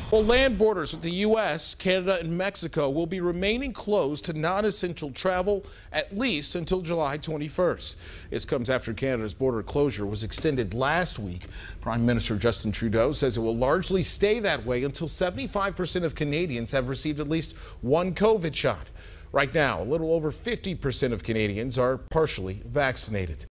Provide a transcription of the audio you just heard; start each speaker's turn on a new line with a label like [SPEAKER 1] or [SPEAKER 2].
[SPEAKER 1] Well, land borders with the U.S., Canada, and Mexico will be remaining closed to non-essential travel at least until July 21st. This comes after Canada's border closure was extended last week. Prime Minister Justin Trudeau says it will largely stay that way until 75% of Canadians have received at least one COVID shot. Right now, a little over 50% of Canadians are partially vaccinated.